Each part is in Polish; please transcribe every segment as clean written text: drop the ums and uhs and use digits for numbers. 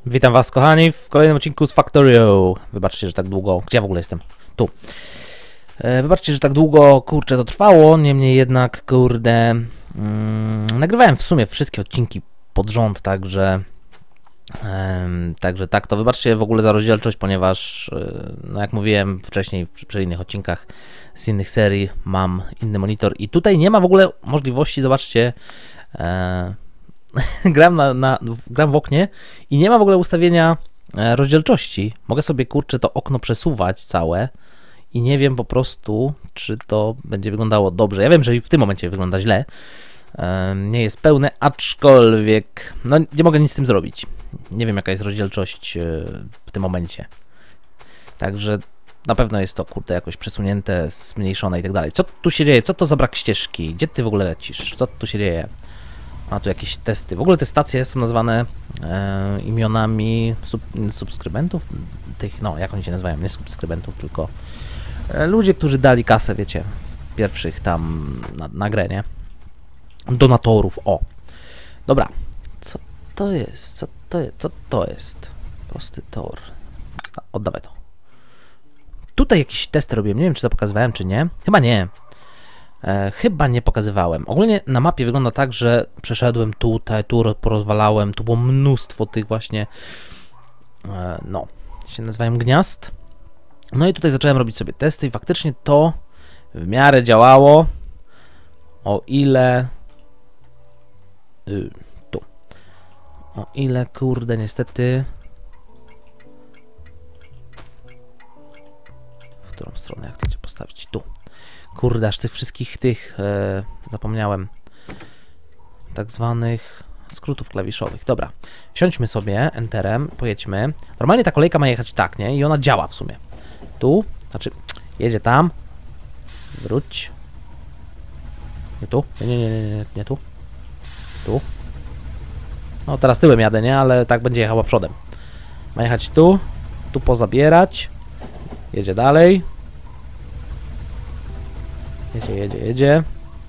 Witam was, kochani, w kolejnym odcinku z Factorio. Wybaczcie, że tak długo... Gdzie ja w ogóle jestem? Tu. Wybaczcie, że tak długo, kurczę, to trwało, niemniej jednak, kurde... nagrywałem w sumie wszystkie odcinki pod rząd, także tak, to wybaczcie w ogóle za rozdzielczość, ponieważ, no jak mówiłem wcześniej przy innych odcinkach z innych serii, mam inny monitor i tutaj nie ma w ogóle możliwości, zobaczcie... gram w oknie i nie ma w ogóle ustawienia rozdzielczości. Mogę sobie, kurczę, to okno przesuwać całe i nie wiem po prostu, czy to będzie wyglądało dobrze. Ja wiem, że w tym momencie wygląda źle, nie jest pełne, aczkolwiek no nie mogę nic z tym zrobić. Nie wiem, jaka jest rozdzielczość w tym momencie. Także na pewno jest to, kurde, jakoś przesunięte, zmniejszone i tak dalej. Co tu się dzieje? Co to za brak ścieżki? Gdzie ty w ogóle lecisz? Co tu się dzieje? A tu jakieś testy. W ogóle te stacje są nazwane imionami subskrybentów, tych, no jak oni się nazywają, nie subskrybentów, tylko ludzie, którzy dali kasę, wiecie, w pierwszych tam na grę, nie? Donatorów, o. Dobra, co to jest? Co to jest? Prosty tor. Oddawaj to. Tutaj jakiś test robiłem, nie wiem, czy to pokazywałem, czy nie. Chyba nie. Chyba nie pokazywałem. Ogólnie na mapie wygląda tak, że przeszedłem tutaj, tu porozwalałem, tu było mnóstwo tych właśnie, no, się nazywają gniazd. No i tutaj zacząłem robić sobie testy i faktycznie to w miarę działało, o ile... tu. O ile, kurde, niestety... W którą stronę, jak chcecie postawić? Tu. Kurde, aż tych wszystkich tych, zapomniałem, tak zwanych skrótów klawiszowych. Dobra, siądźmy sobie, enterem, pojedźmy. Normalnie ta kolejka ma jechać tak, nie? I ona działa w sumie. Tu, znaczy, jedzie tam. Wróć. Nie tu? Nie tu. Tu. No teraz tyłem jadę, nie? Ale tak będzie jechała przodem. Ma jechać tu, tu pozabierać. Jedzie dalej. Jedzie.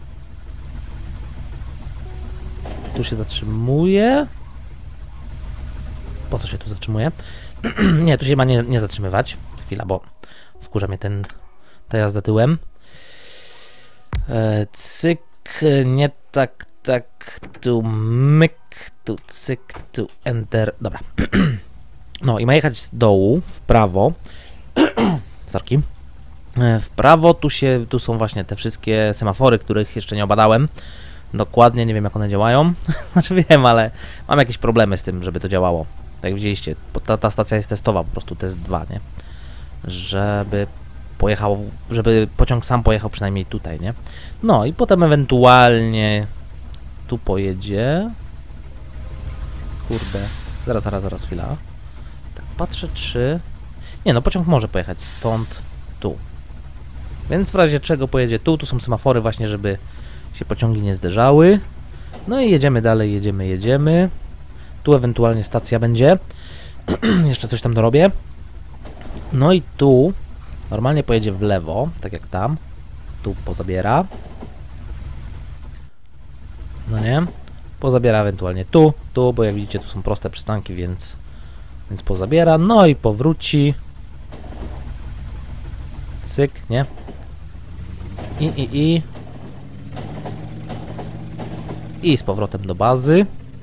Tu się zatrzymuje. Po co się tu zatrzymuje? Nie, tu się ma nie zatrzymywać. Chwila, bo wkurza mnie ta jazda tyłem. Cyk, nie tak, tu myk, tu cyk, tu enter. Dobra. No i ma jechać z dołu, w prawo. Sorki. W prawo, tu są właśnie te wszystkie semafory, których jeszcze nie obadałem. Dokładnie, nie wiem, jak one działają. Znaczy wiem, ale mam jakieś problemy z tym, żeby to działało. Tak jak widzieliście, ta stacja jest testowa, po prostu test 2, nie? Żeby pojechał, żeby pociąg sam pojechał przynajmniej tutaj, nie? No i potem ewentualnie tu pojedzie. Kurde, zaraz, chwila. Tak, patrzę, czy... Nie, no pociąg może pojechać stąd, tu. Więc w razie czego pojedzie tu są semafory właśnie, żeby się pociągi nie zderzały. No i jedziemy dalej, jedziemy. Tu ewentualnie stacja będzie. Jeszcze coś tam dorobię. No i tu normalnie pojedzie w lewo, tak jak tam. Tu pozabiera. No nie? Pozabiera ewentualnie tu, bo jak widzicie tu są proste przystanki, więc pozabiera. No i powróci. Cyk, nie? I z powrotem do bazy.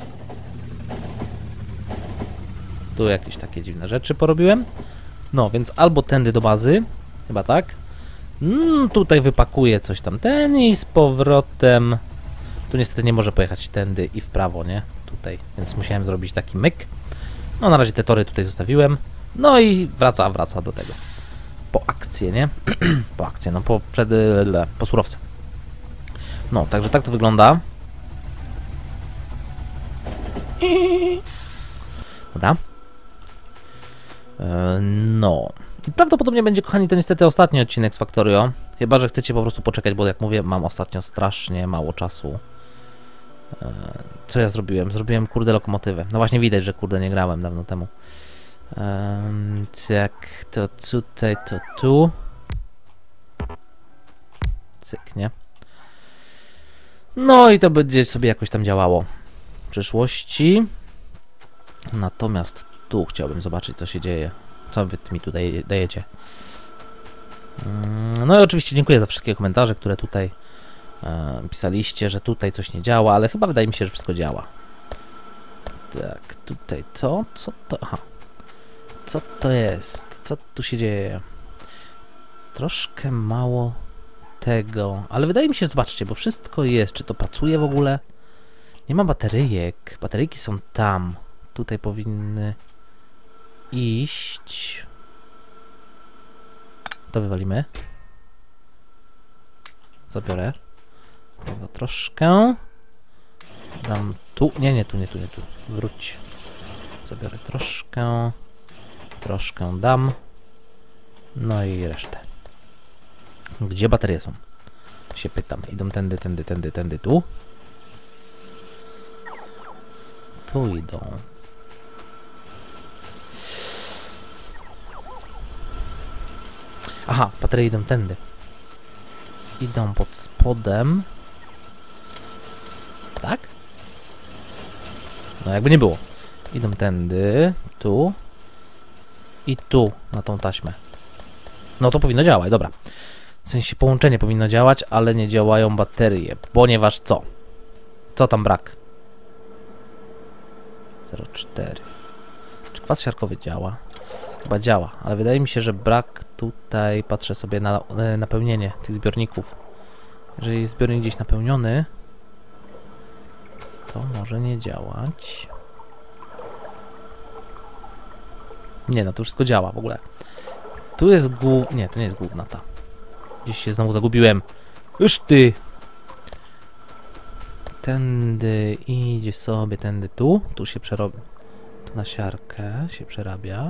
Tu jakieś takie dziwne rzeczy porobiłem. No, więc albo tędy do bazy, chyba tak. Tutaj wypakuję coś tam i z powrotem. Tu niestety nie może pojechać tędy i w prawo, nie? Tutaj, więc musiałem zrobić taki myk. No, na razie te tory tutaj zostawiłem. No i wraca do tego. Po akcję, nie? Po akcję, no po surowce. No, także tak to wygląda. Dobra. No. I prawdopodobnie będzie, kochani, to niestety ostatni odcinek z Factorio. Chyba że chcecie po prostu poczekać, bo jak mówię, mam ostatnio strasznie mało czasu. Co ja zrobiłem? Zrobiłem, kurde, lokomotywę. No właśnie widać, że, kurde, nie grałem dawno temu. Tak, to tutaj, to tu. Cyk, nie? No i to będzie sobie jakoś tam działało w przyszłości. Natomiast Tu chciałbym zobaczyć, co się dzieje. Co wy mi tutaj dajecie. No i oczywiście dziękuję za wszystkie komentarze, które tutaj pisaliście, że tutaj coś nie działa, ale chyba wydaje mi się, że wszystko działa. Tak, tutaj to, co to? Aha. Co to jest? Co tu się dzieje? Troszkę mało tego, ale wydaje mi się, że zobaczcie, bo wszystko jest. Czy to pracuje w ogóle? Nie ma bateryjek. Bateryjki są tam. Tutaj powinny iść. To wywalimy. Zabiorę tego troszkę. Dam tu. Nie tu. Wróć. Zabiorę troszkę. Troszkę dam. No i resztę. Gdzie baterie są? Się pytam. Idą tędy, tu. Tu idą. Aha, baterie idą tędy. Idą pod spodem. Tak? No jakby nie było. Idą tędy, tu. I tu, na tą taśmę. No to powinno działać, dobra. W sensie połączenie powinno działać, ale nie działają baterie. Ponieważ co? Co tam brak? 0,4. Czy kwas siarkowy działa? Chyba działa, ale wydaje mi się, że brak tutaj, patrzę sobie na napełnienie tych zbiorników. Jeżeli jest zbiornik gdzieś napełniony, to może nie działać. Nie, no to wszystko działa w ogóle. Tu jest nie, to nie jest główna ta. Gdzieś się znowu zagubiłem. Już ty! Tędy idzie sobie, tędy tu. Tu się przerobi. Tu na siarkę się przerabia.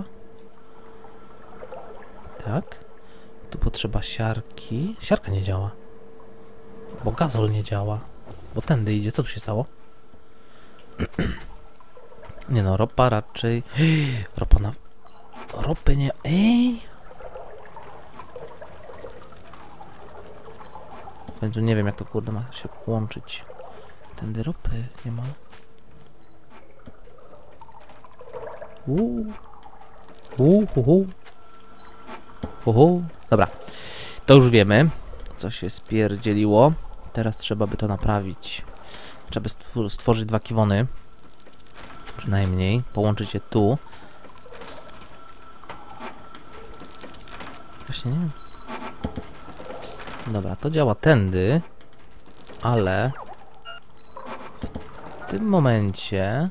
Tak. Tu potrzeba siarki. Siarka nie działa. Bo gazol nie działa. Bo tędy idzie. Co tu się stało? Nie no, ropa raczej... Ropa na... Ropy nie... Ej! W końcu nie wiem, jak to kurde ma się łączyć. Tędy ropy nie ma. Dobra. To już wiemy, co się spierdzieliło. Teraz trzeba by to naprawić. Trzeba by stworzyć 2 kiwony. Przynajmniej. Połączyć je tu. Właśnie nie wiem. Dobra, to działa tędy. Ale... w tym momencie...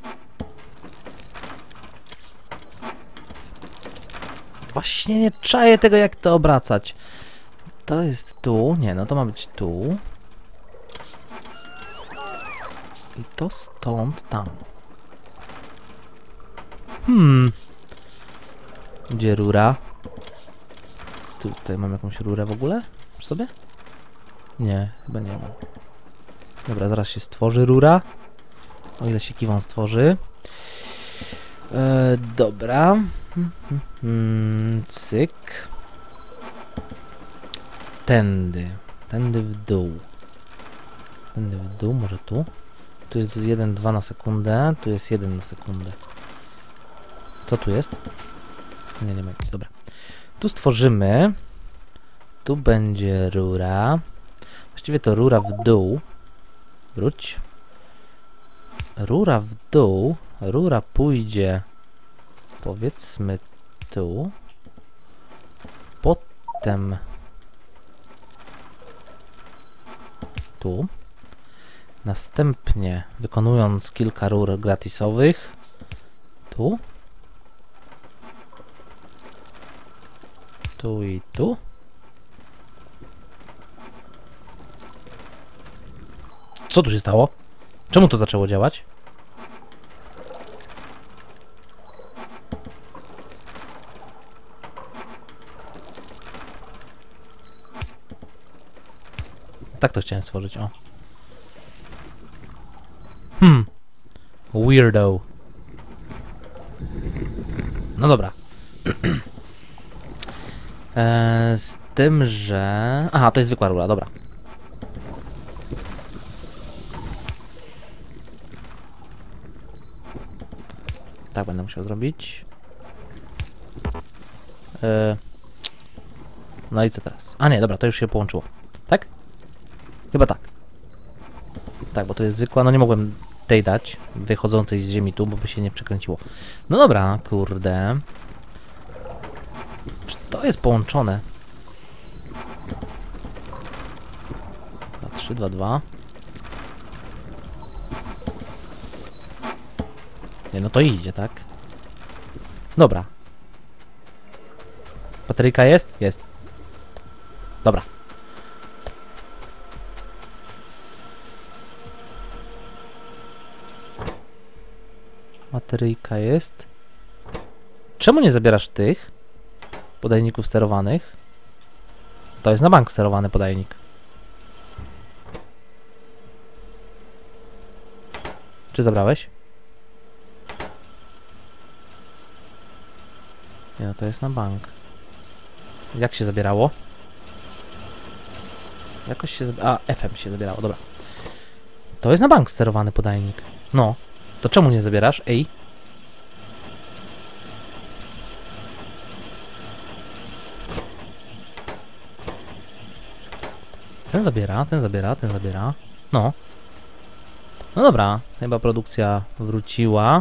Właśnie nie czaję tego, jak to obracać. To jest tu. Nie, no to ma być tu. I to stąd tam. Gdzie rura? Tutaj mam jakąś rurę w ogóle? Przy sobie? Nie, chyba nie mam. Dobra, zaraz się stworzy rura. O ile się kiwon stworzy. Dobra. Cyk. Tędy. Tędy w dół. Tędy w dół, może tu? Tu jest 1,2 na sekundę. Tu jest 1 na sekundę. Co tu jest? Nie ma nic, dobra. Tu stworzymy. Tu będzie rura. Właściwie to rura w dół. Wróć. Rura w dół. Rura pójdzie, powiedzmy, tu. Potem tu. Następnie, wykonując kilka rur gratisowych, tu. Tu i tu. Co tu się stało? Czemu to zaczęło działać? Tak to chciałem stworzyć, o. Weirdo. No dobra. Z tym, że... Aha, to jest zwykła rura, dobra. Tak będę musiał zrobić. No i co teraz? A nie, dobra, to już się połączyło. Tak? Chyba tak. Tak, bo to jest zwykła, no nie mogłem tej dać, wychodzącej z ziemi tu, bo by się nie przekręciło. No dobra, kurde. Czy to jest połączone? 2, 3, 2, 2. Nie, no to idzie, tak? Dobra. Bateryjka jest? Jest. Dobra. Bateryjka jest. Czemu nie zabierasz tych podajników sterowanych? To jest na bank sterowany podajnik. Czy zabrałeś? Nie, no to jest na bank. Jak się zabierało? Jakoś się zabierało. A, FM się zabierało, dobra. To jest na bank sterowany podajnik. No. To czemu nie zabierasz? Ej. Ten zabiera, ten zabiera, ten zabiera. No. No dobra. Chyba produkcja wróciła.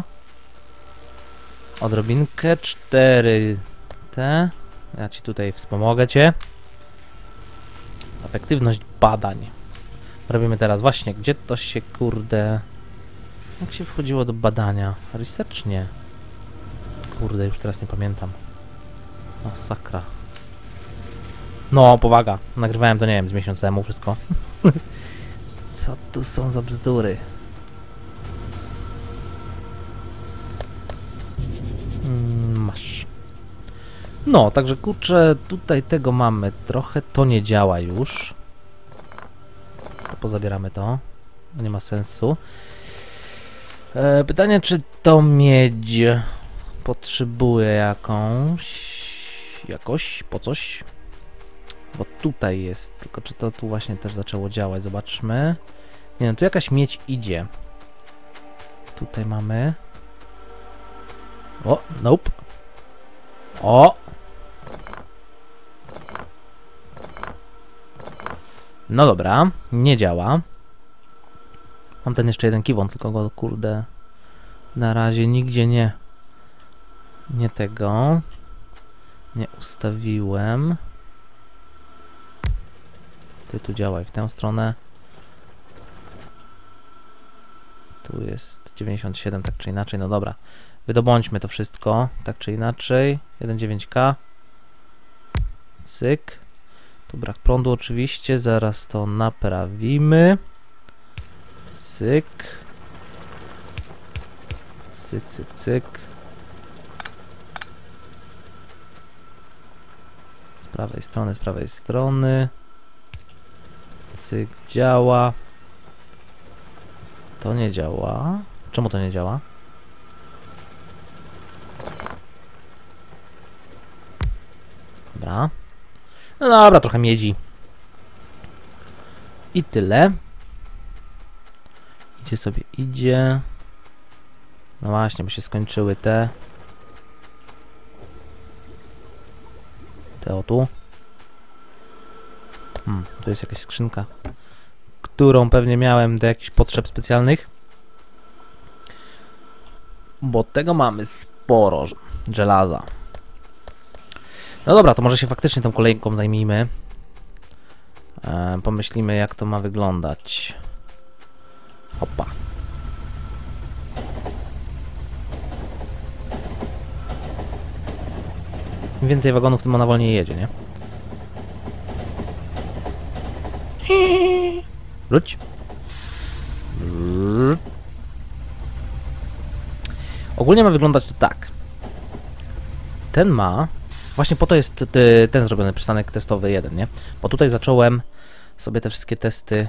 Odrobinkę 4 te. Ja ci tutaj wspomogę cię. Efektywność badań. Robimy teraz właśnie, gdzie to się kurde... Jak się wchodziło do badania? Research nie. Kurde, już teraz nie pamiętam. Masakra. No, powaga. Nagrywałem to, nie wiem, z miesiąc temu wszystko. Co tu są za bzdury? Masz. No, także kurczę, tutaj tego mamy trochę. To nie działa już. To pozabieramy to. Nie ma sensu. Pytanie, czy to miedź potrzebuje jakoś, po coś? Bo tutaj jest, tylko czy to tu właśnie też zaczęło działać, zobaczmy. Nie no, tu jakaś miedź idzie. Tutaj mamy... O, nope. O! No dobra, nie działa. Mam ten jeszcze jeden kiwon, tylko go kurde na razie nigdzie nie tego nie ustawiłem. Ty tu działaj w tę stronę. Tu jest 97, tak czy inaczej, no dobra. Wydobądźmy to wszystko, tak czy inaczej. 1,9K. Cyk. Tu brak prądu oczywiście, zaraz to naprawimy. Cyk. Cyk, cyk, cyk. Z prawej strony, z prawej strony. Cyk, działa. To nie działa. Czemu to nie działa? Dobra. No dobra, trochę miedzi. I tyle. Idzie sobie, idzie. No właśnie, bo się skończyły te. Te o tu. Tu jest jakaś skrzynka, którą pewnie miałem do jakichś potrzeb specjalnych. Bo tego mamy sporo żelaza. No dobra, to może się faktycznie tą kolejką zajmijmy. Pomyślimy, jak to ma wyglądać. Hopa. Im więcej wagonów, tym ona wolniej jedzie, nie? Wróć. Ogólnie ma wyglądać to tak. Ten ma... Właśnie po to jest ten zrobiony przystanek testowy 1, nie? Bo tutaj zacząłem sobie te wszystkie testy...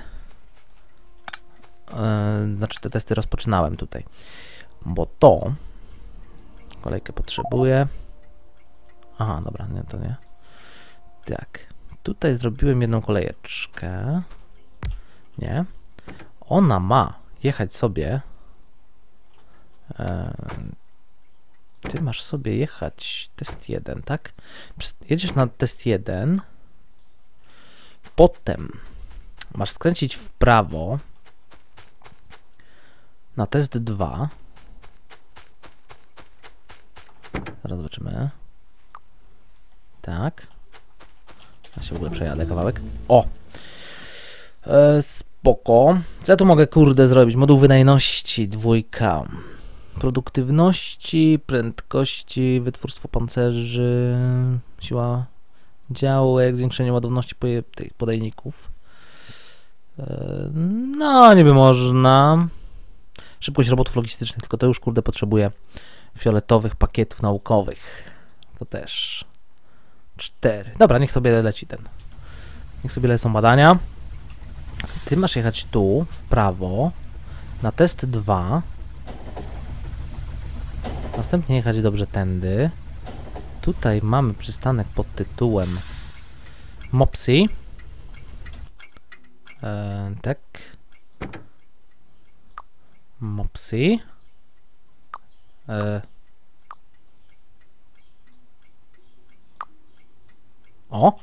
Znaczy te testy rozpoczynałem tutaj. Bo to... Kolejkę potrzebuję. Aha, dobra, nie, to nie. Tak. Tutaj zrobiłem jedną kolejeczkę. Nie. Ona ma jechać sobie Ty masz sobie jechać test 1, tak? Jedziesz na test 1, potem masz skręcić w prawo na test 2. Zaraz zobaczymy. Tak. Ja się w ogóle przejadę kawałek. O! Spoko. Co ja tu mogę, kurde, zrobić? Moduł wydajności 2. Produktywności, prędkości, wytwórstwo pancerzy, siła działek, zwiększenie ładowności tych podajników. No, niby można. Szybkość robotów logistycznych, tylko to już, kurde, potrzebuje fioletowych pakietów naukowych. To też 4. Dobra, niech sobie leci ten. Niech sobie lecą badania. Ty masz jechać tu, w prawo, na test 2. Następnie jechać dobrze tędy. Tutaj mamy przystanek pod tytułem Mopsy. Tak. Mopsy. O!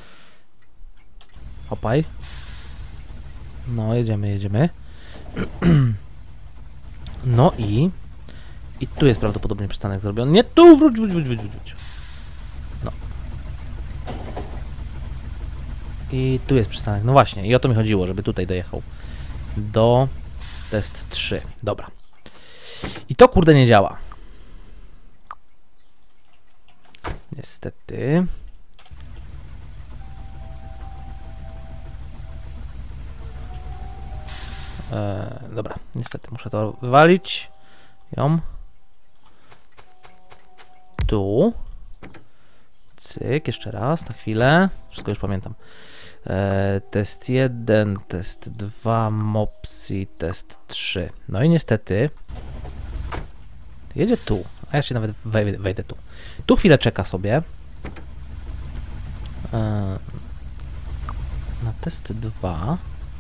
Hopaj. No, jedziemy. No i tu jest prawdopodobnie przystanek zrobiony. Nie tu! Wróć. No. I tu jest przystanek. No właśnie, i o to mi chodziło, żeby tutaj dojechał. Do test 3. Dobra. I to, kurde, nie działa. Niestety. Dobra, niestety muszę to wywalić. Tu. Cyk, jeszcze raz, na chwilę. Wszystko już pamiętam. Test 1, test 2, Mopsy, test 3. No i niestety jedzie tu, a ja się nawet wejdę tu. Tu chwilę czeka sobie. Na test 2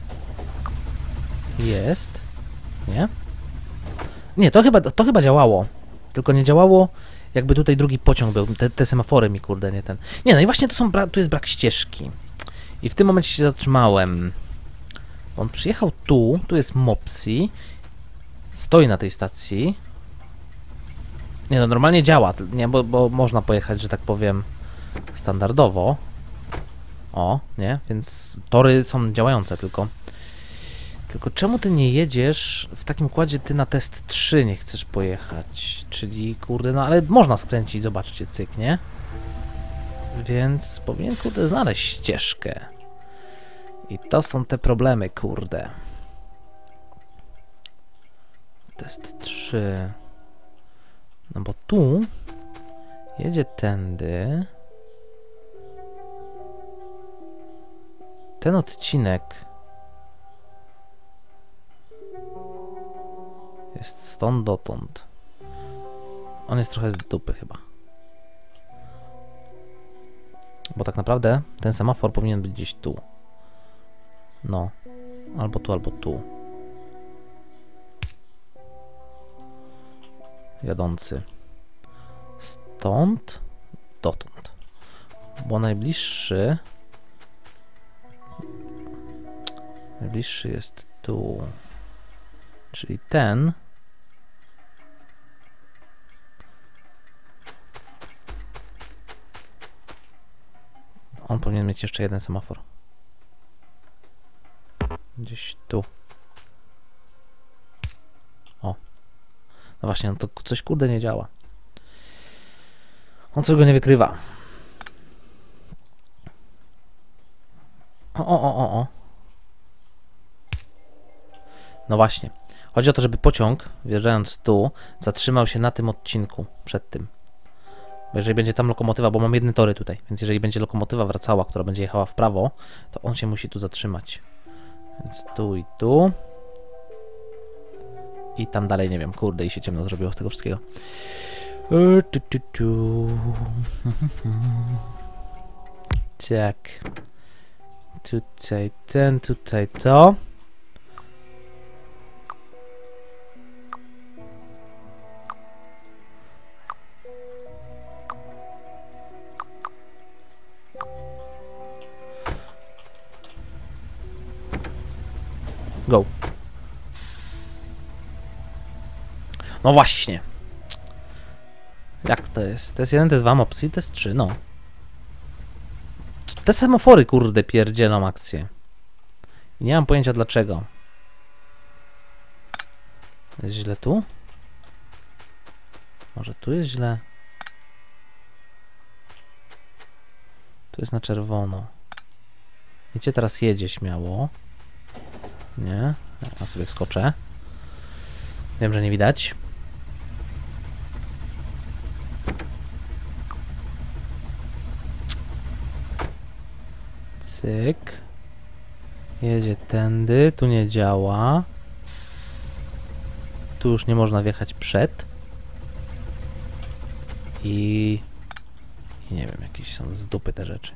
jest. Nie? Nie, to chyba działało. Tylko nie działało, jakby tutaj drugi pociąg był. Te semafory mi, kurde, nie ten. Nie, no i właśnie tu jest brak ścieżki. I w tym momencie się zatrzymałem. On przyjechał tu jest Mopsy. Stoi na tej stacji. Nie, no normalnie działa, nie, bo można pojechać, że tak powiem, standardowo. O, nie, więc tory są działające, tylko czemu ty nie jedziesz w takim układzie, ty na test 3 nie chcesz pojechać? Czyli, kurde, no ale można skręcić, zobaczcie, cyk, nie? Więc powinien, kurde, znaleźć ścieżkę. I to są te problemy, kurde. Test 3. No bo tu jedzie tędy. Ten odcinek jest stąd dotąd. On jest trochę z dupy chyba. Bo tak naprawdę ten semafor powinien być gdzieś tu. No. Albo tu, albo tu. Jadący. Stąd dotąd. Bo najbliższy jest tu. Czyli ten. On powinien mieć jeszcze jeden semafor. Gdzieś tu. O. No właśnie, no to coś, kurde, nie działa. On coś go nie wykrywa. O. No właśnie. Chodzi o to, żeby pociąg, wjeżdżając tu, zatrzymał się na tym odcinku przed tym. Bo jeżeli będzie tam lokomotywa, bo mam jedne tory tutaj, więc jeżeli będzie lokomotywa wracała, która będzie jechała w prawo, to on się musi tu zatrzymać. Więc tu i tu. I tam dalej, nie wiem, kurde, i się ciemno zrobiło z tego wszystkiego. Tak. Tutaj ten, tutaj to. No właśnie. Jak to jest? To jest 1, to jest 2 mopsy, to jest 3, no. Te semafory, kurde, pierdzielą akcję. I nie mam pojęcia dlaczego. Jest źle tu? Może tu jest źle? Tu jest na czerwono. Wiecie, teraz jedzie śmiało. Nie? Ja sobie wskoczę. Wiem, że nie widać. Cyk. Jedzie tędy. Tu nie działa. Tu już nie można wjechać przed. I nie wiem, jakieś są z dupy te rzeczy.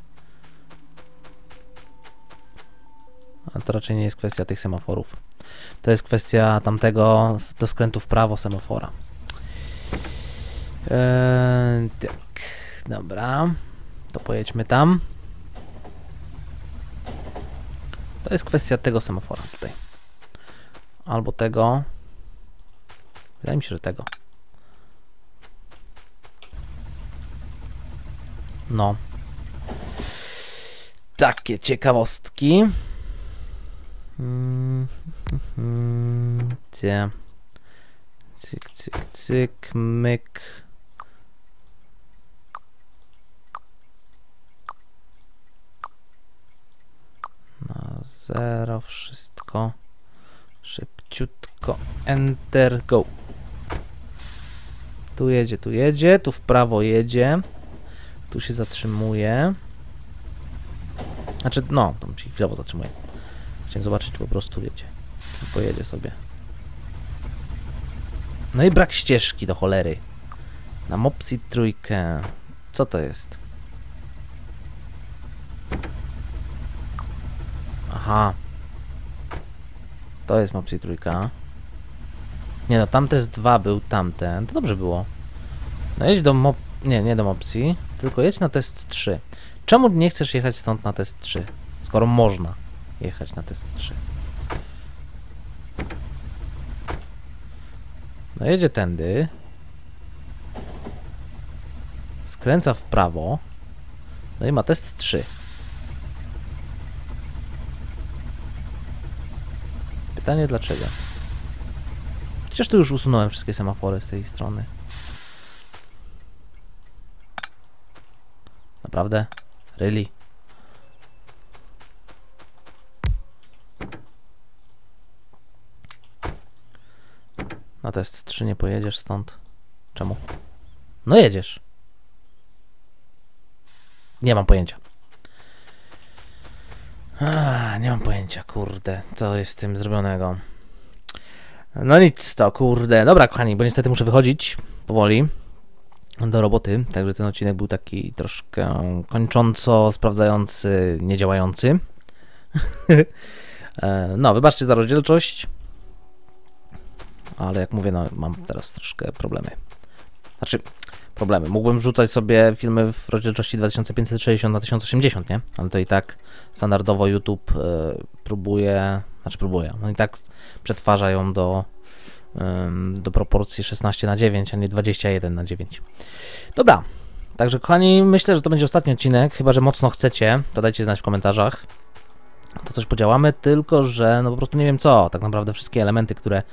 A to raczej nie jest kwestia tych semaforów. To jest kwestia tamtego do skrętu w prawo semafora. Tak, dobra. To pojedźmy tam. To jest kwestia tego semafora tutaj. Albo tego. Wydaje mi się, że tego. No. Takie ciekawostki. Cyk, cyk, cyk, myk. Na 0 wszystko. Szybciutko. Enter, go. Tu jedzie, tu w prawo jedzie. Tu się zatrzymuje. Znaczy, no, tam się chwilowo zatrzymuje. Chciałem zobaczyć, czy po prostu wiecie. Pojedzie sobie. No i brak ścieżki do cholery. Na Mopsy trójkę. Co to jest? Aha. To jest Mopsy trójka. Nie no, tamtest 2 był tamten. To dobrze było. No jedź do nie do Mopsy, tylko jedź na test 3. Czemu nie chcesz jechać stąd na test 3? Skoro można jechać na test 3. No jedzie tędy. Skręca w prawo. No i ma test 3. Pytanie dlaczego? Przecież tu już usunąłem wszystkie semafory z tej strony. Naprawdę? Really? Na test 3 nie pojedziesz stąd. Czemu? No jedziesz. Nie mam pojęcia. Nie mam pojęcia, kurde. Co jest z tym zrobionego? No nic to, kurde. Dobra, kochani, bo niestety muszę wychodzić powoli do roboty, także ten odcinek był taki troszkę kończąco sprawdzający, niedziałający. No, wybaczcie za rozdzielczość, ale jak mówię, no mam teraz troszkę problemy. Znaczy, problemy. Mógłbym wrzucać sobie filmy w rozdzielczości 2560 na 1080, nie? Ale to i tak standardowo YouTube próbuje, no i tak przetwarza ją do proporcji 16:9, a nie 21:9. Dobra, także kochani, myślę, że to będzie ostatni odcinek, chyba że mocno chcecie, to dajcie znać w komentarzach. To coś podziałamy, tylko że no po prostu nie wiem co, tak naprawdę wszystkie elementy, które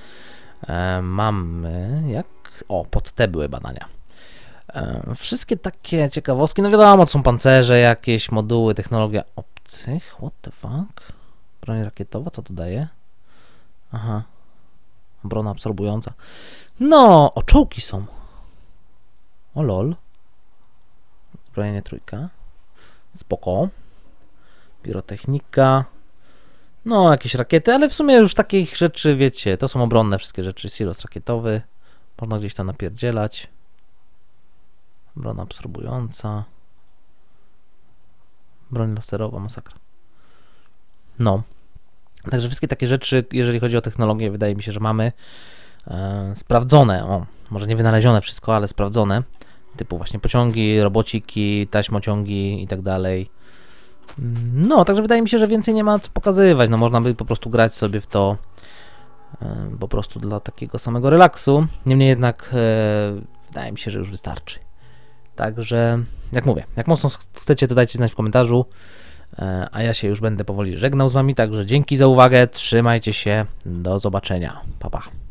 mamy, pod te były badania. Wszystkie takie ciekawostki, no wiadomo, to są pancerze, jakieś moduły, technologia obcych, what the fuck? Broń rakietowa, co to daje? Aha. Obrona absorbująca. No, czołgi są. O lol. Zbrojenie trójka. Spoko. Pirotechnika. No, jakieś rakiety, ale w sumie już takich rzeczy, wiecie, to są obronne wszystkie rzeczy. Silos rakietowy. Można gdzieś tam napierdzielać. Obrona absorbująca. Broń laserowa, masakra. No. Także wszystkie takie rzeczy, jeżeli chodzi o technologię, wydaje mi się, że mamy sprawdzone, może nie wynalezione wszystko, ale sprawdzone, typu właśnie pociągi, robociki, taśmociągi i tak dalej. No, także wydaje mi się, że więcej nie ma co pokazywać, no można by po prostu grać sobie w to po prostu dla takiego samego relaksu. Niemniej jednak wydaje mi się, że już wystarczy. Także, jak mówię, jak mocno chcecie, to dajcie znać w komentarzu, a ja się już będę powoli żegnał z wami, także dzięki za uwagę, trzymajcie się, do zobaczenia, pa pa.